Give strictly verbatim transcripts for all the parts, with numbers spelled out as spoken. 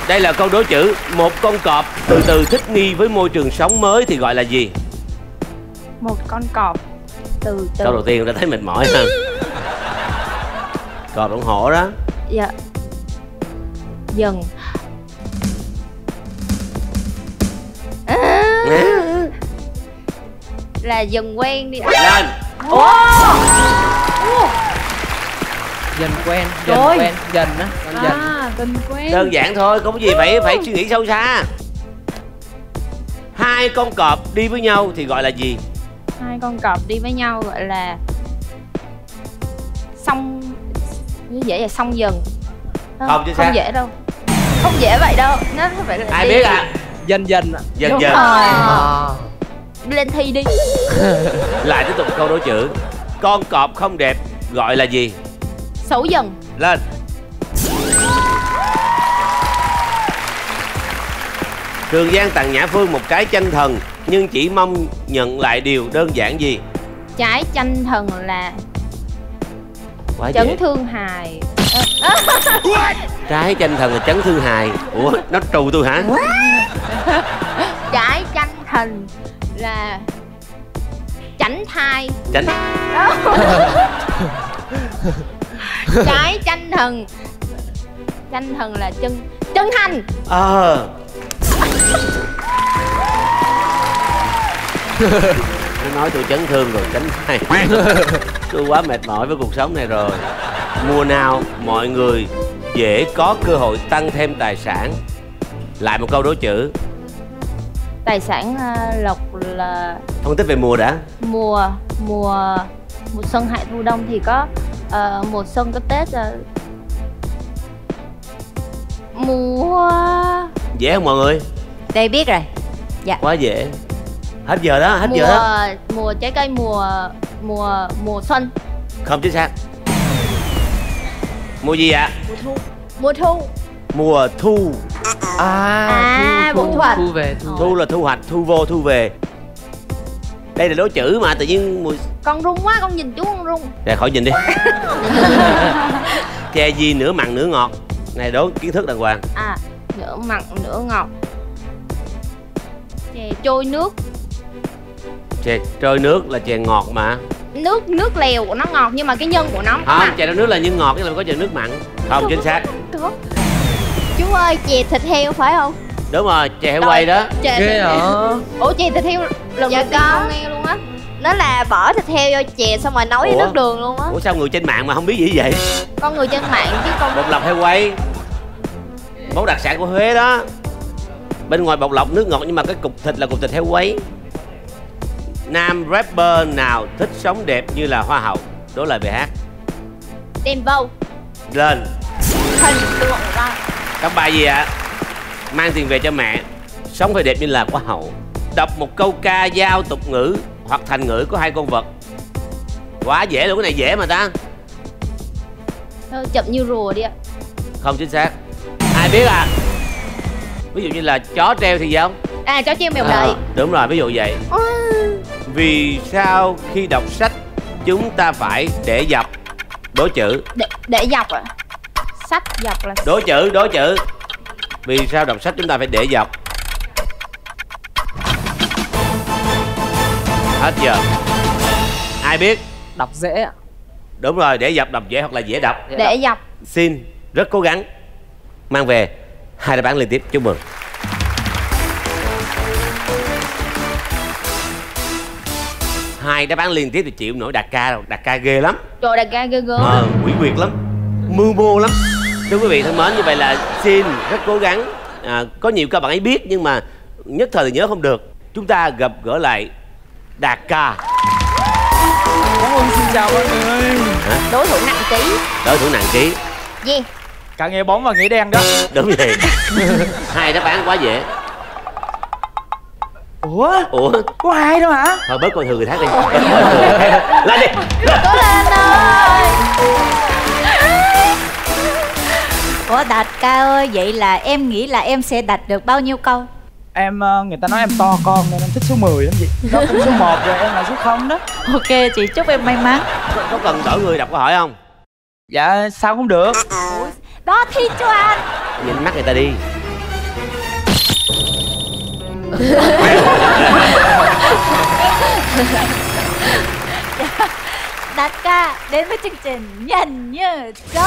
Đây là câu đố chữ. Một con cọp từ từ thích nghi với môi trường sống mới thì gọi là gì? Một con cọp từ từ. Câu đầu tiên đã thấy mệt mỏi ha. Cọp đồng hổ đó. Dạ. Dần. À, là dần quen đi. Lên. Ồ. Dần quen, dần Rồi. quen, dần á, con dần. À, tình quen. Đơn giản thôi, không có gì phải phải suy nghĩ sâu xa. Hai con cọp đi với nhau thì gọi là gì? Hai con cọp đi với nhau gọi là song. Như dễ là song dần. Không, Không, chứ không sao? dễ đâu. Không dễ vậy đâu. Nó phải là Ai đi. biết à? Dần dần ạ. Dần Đúng dần. rồi. À. Lên thi đi. Lại tiếp tục câu đố chữ. Con cọp không đẹp gọi là gì? Xấu dần. Lên. Trường Giang tặng Nhã Phương một cái tranh thần, nhưng chỉ mong nhận lại điều đơn giản gì? Trái chanh thần là Quá chấn dễ. thương hài. Trái tranh thần là chấn thương hài. Ủa, nó trù tôi hả? Trái chanh thần là tránh thai. Tránh. Trái chanh thần. Chanh thần là chân chân thành. Ờ. Nó nói tôi chấn thương rồi, tránh thai. Tôi quá mệt mỏi với cuộc sống này rồi. Mùa nào mọi người dễ có cơ hội tăng thêm tài sản? Lại một câu đố chữ. Tài sản uh, lộc là Phân tích về mùa đã. mùa mùa mùa xuân hạ thu đông thì có uh, mùa xuân có Tết uh, mùa. Dễ không mọi người? Đây biết rồi. Dạ. Quá dễ. Hết giờ đó, hết Mùa giờ đó. mùa trái cây mùa mùa mùa xuân. Không chính xác. Mùa gì ạ? Mùa thu. Mùa thu. Mùa thu. À, À, thu, vụ thu, thu hoạch. thu về, thu Thu là thu hoạch, thu vô, thu về. Đây là đố chữ mà tự nhiên mùa... Con run quá, con nhìn chú con run. Ra khỏi nhìn đi. Chè gì nửa mặn nửa ngọt? Này đố kiến thức đàng hoàng. À, nửa mặn nửa ngọt. Chè trôi nước. Chè trôi nước là chè ngọt mà. Nước nước lèo của nó ngọt nhưng mà cái nhân của nó không Không, mặn. chè trôi nước là nhân ngọt, chứ làm có chè nước mặn. Không chính xác. Có. Chú ơi, chè thịt heo phải không? Đúng rồi, chè heo quay đó. Chè ghê thịt hả? Ủa chè thịt heo lần Dạ đầu tiên có. con nghe luôn á. Nó là bỏ thịt heo vô chè xong rồi nấu với Ủa? nước đường luôn á. Ủa sao người trên mạng mà không biết gì vậy? Con người trên mạng chứ con. Bột lọc heo quay, món đặc sản của Huế đó. Bên ngoài bột lọc nước ngọt nhưng mà cái cục thịt là cục thịt heo quấy. Nam rapper nào thích sống đẹp như là hoa hậu? Đó là bài hát. Đen Vâu. Lên. Hình tượng đó. Các bài gì ạ? Mang tiền về cho mẹ, sống phải đẹp như là hoa hậu. Đọc một câu ca dao tục ngữ hoặc thành ngữ có hai con vật. Quá dễ luôn, cái này dễ mà ta. Thôi, chậm như rùa đi ạ. Không chính xác. Ai biết à? Ví dụ như là chó treo thì sao? À, chó treo mèo À, đợi. đúng rồi, ví dụ vậy. Vì sao khi đọc sách chúng ta phải để dọc? Đố chữ. Để, để dọc ạ. Sách dọc là. Đố chữ, đố chữ. Vì sao đọc sách chúng ta phải để dọc? Hết giờ. Ai biết? Đọc dễ ạ. Đúng rồi, để dọc đọc dễ hoặc là dễ đọc. Để dọc. Xin rất cố gắng mang về hai đáp án liên tiếp. Chúc mừng. Hai đáp án liên tiếp thì chịu không nổi Đạt Ca đâu. Đạt Ca ghê lắm. Trời đặt ga ghê gớm. Ờ, quỷ quyệt lắm, mưu mô lắm. Thưa quý vị thân mến, như vậy là Xin rất cố gắng. à, Có nhiều các bạn ấy biết nhưng mà nhất thời thì nhớ không được. Chúng ta gặp gỡ lại Đạt Ca. Cảm ơn, xin chào mọi người. Đối thủ nặng ký. Đối thủ nặng ký. Gì? Cả nghe bóng và nghĩa đen đó. Đúng vậy. Hai đáp án quá dễ. Ủa? Ủa? Có hai đâu hả? Thôi bớt coi thường người khác đi. Lên đi. Cố lên ơi. Ủa Đạt Ca ơi, vậy là em nghĩ là em sẽ đặt được bao nhiêu câu? Em, người ta nói em to con nên em thích số mười lắm chị. Nó cũng số một rồi, em là số không đó. Ok chị, chúc em may mắn. Có, có cần đổi người đọc câu hỏi không? Dạ, sao cũng được. Đó thi cho anh. Nhìn mắt người ta đi. Đạt ca đến với chương trình Nhanh Như Chớp.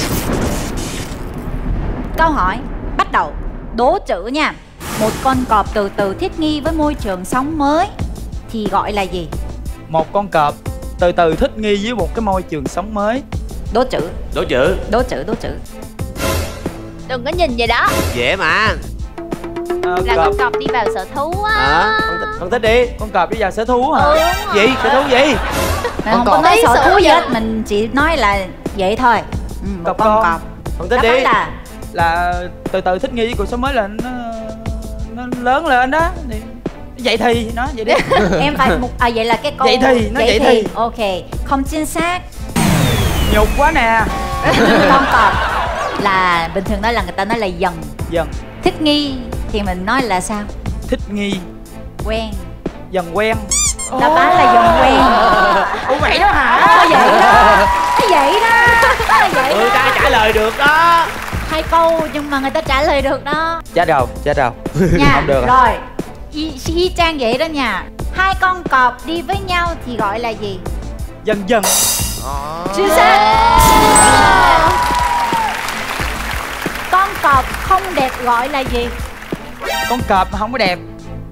Câu hỏi bắt đầu. Đố chữ nha. Một con cọp từ từ thích nghi với môi trường sống mới thì gọi là gì? Một con cọp từ từ thích nghi với một cái môi trường sống mới. Đố chữ. Đố chữ. Đố chữ, đố chữ. Đừng có nhìn vậy đó. Dễ mà. À, Là cọp. con cọp đi vào sở thú á. Ờ, phân tích, phân tích đi. Con cọp đi vào sở thú hả? Ừ, đúng Gì? rồi. Sở thú gì? Mình không có cọp. nói Ý sở sở thú gì vậy? hết, mình chỉ nói là vậy thôi. Ừ, một Cọp con con. cọp. Phân tích Đáp đi. án là Là từ từ thích nghi với cuộc sống mới là nó nó lớn lên đó. Thì vậy thì nó vậy đi. em phải một à vậy là cái câu Vậy thì, nó vậy thì. ok, không chính xác. Nhục quá nè. Con cọp là bình thường nói là người ta nói là dần. Dần Thích nghi thì mình nói là sao? thích nghi, Quen. dần quen. Đáp án là dần quen. Ủa vậy đó hả? Có vậy đó. Có vậy đó. Có vậy Người đó. ta trả lời được đó. Hai câu nhưng mà người ta trả lời được đó. Chết đâu, chết đâu. Nha. Không được. Rồi. Y, y chang vậy đó nha. Hai con cọp đi với nhau thì gọi là gì? Dần dần. Chính xác. Con cọp không đẹp gọi là gì? Con cọp mà không có đẹp.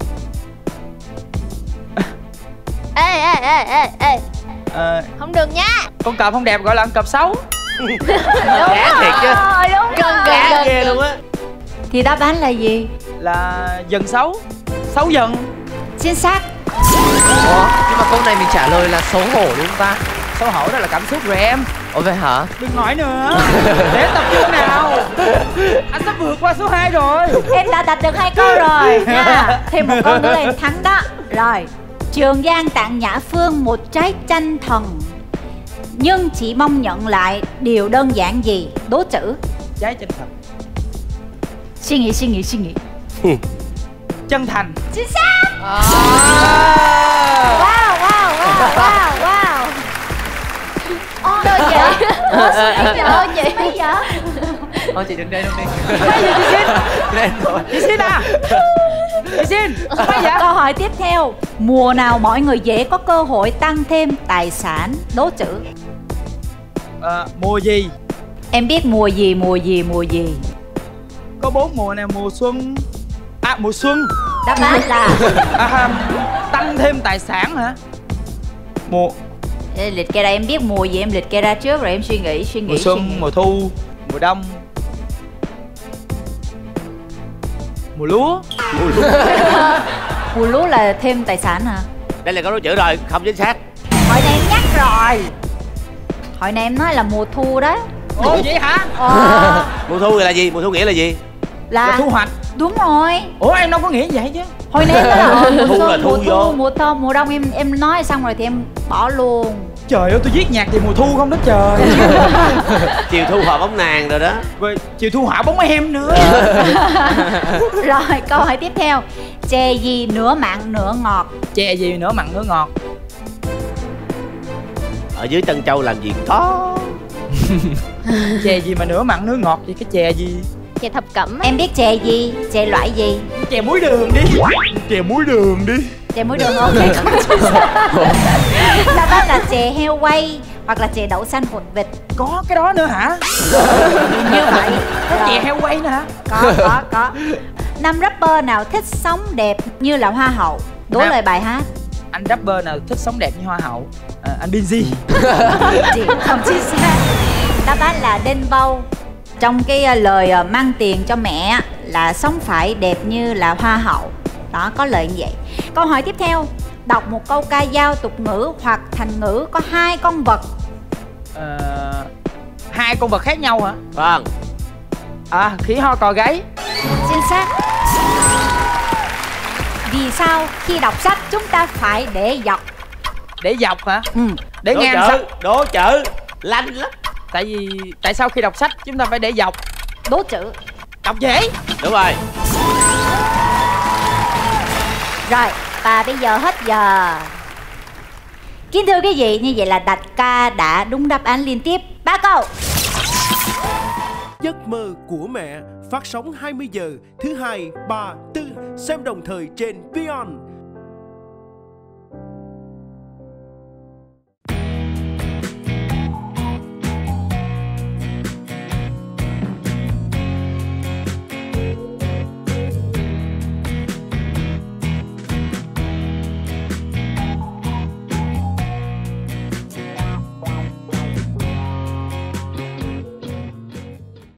Ê ê ê ê ê. Ờ, Không được nha. con cọp không đẹp gọi là con cọp xấu. Gã thiệt chứ. Rồi đúng Gã rồi. ghê luôn á. Thì đáp án là gì? Là dần xấu. Xấu dần. Chính xác. Ủa, nhưng mà câu này mình trả lời là xấu hổ đúng không ta? Xấu hổ đó là cảm xúc rồi em. Ồ vậy hả? Đừng hỏi nữa. Để tập trung nào. Anh sắp vượt qua số hai rồi. Em đã đặt được hai câu rồi nha. Thêm một câu nữa là em thắng đó. Rồi. Trường Giang tặng Nhã Phương một trái chanh thần, nhưng chỉ mong nhận lại điều đơn giản gì? Đố chữ. Trái chân thành. Suy nghĩ, suy nghĩ, suy nghĩ. Chân thành. Chính xác. Wow, wow, wow, wow, wow. Ồ, Đơn giản. Ủa, sao em Đơn vậy? giản. Bây giờ Thôi chị đừng đây đâu đi. Mấy giờ chị xin? Lên thôi. Chị xin à? Chị xin. Mấy giờ? câu hỏi tiếp theo. Mùa nào mọi người dễ có cơ hội tăng thêm tài sản? Đố chữ. Ờ, mùa gì? Em biết mùa gì, mùa gì, mùa gì? Có bốn mùa nè, mùa xuân. À, mùa xuân. Đáp án là À, tăng thêm tài sản hả? Mùa Ê, liệt kê ra, em biết mùa gì em liệt kê ra trước rồi em suy nghĩ, suy nghĩ, mùa suy xuân, nghĩ. mùa thu, mùa đông, mùa lúa. Mùa lúa là thêm tài sản hả? Đây là câu đố chữ rồi, không chính xác. Hồi này em nhắc rồi. Hồi này em nói là mùa thu đó. Ồ vậy hả? Ờ, Mùa thu là gì? Mùa thu nghĩa là gì? Là là thu hoạch. đúng rồi. Ủa em đâu có nghĩ vậy chứ. Hồi nãy em nói là ờ, mùa Thu là xuân, thu mùa vô. thu, mùa thơm, mùa đông em em nói xong rồi thì em bỏ luôn. Trời ơi tôi viết nhạc thì mùa thu không đó trời. Chiều thu hòa bóng nàng rồi đó. Rồi chiều thu hỏa bóng em nữa. Rồi câu hỏi tiếp theo. Chè gì nửa mặn nửa ngọt? Chè gì nữa mặn nữa ngọt? Ở dưới Tân Châu làm gì có. Chè gì mà nửa mặn nửa ngọt? Vậy cái chè gì? Chè thập cẩm. Em biết chè gì? Chè loại gì? Chè muối đường đi. Chè muối đường đi. Chè muối đường ok không chính xác. Đáp án là chè heo quay hoặc là chè đậu xanh hột vịt. Có cái đó nữa hả? Như vậy. Có Rồi. chè heo quay nữa hả? Có, có, có. Năm rapper nào thích sống đẹp như là hoa hậu? Đố Nam. lời bài hát. Anh rapper nào thích sống đẹp như hoa hậu? À, anh Binz. Chị không chính xác. Đáp án là Đen Vâu. Trong cái uh, lời uh, mang tiền cho mẹ là sống phải đẹp như là hoa hậu. Đó, có lời như vậy. Câu hỏi tiếp theo. Đọc một câu ca dao tục ngữ hoặc thành ngữ có hai con vật. Ờ, hai con vật khác nhau hả? Vâng. À, khỉ ho cò gáy. Chính xác. Vì sao khi đọc sách chúng ta phải để dọc? Để dọc hả? Ừ. Để Đố ngang sách. chữ, đố chữ. Lanh lắm. Tại vì tại sao khi đọc sách chúng ta phải để dọc? Đố chữ. Đọc dễ. Đúng rồi. Rồi, và bây giờ hết giờ. Kính thưa quý vị, như vậy là Đạt Ca đã đúng đáp án liên tiếp ba câu. Giấc mơ của mẹ phát sóng hai mươi giờ thứ hai, ba, tư Xem đồng thời trên Vion.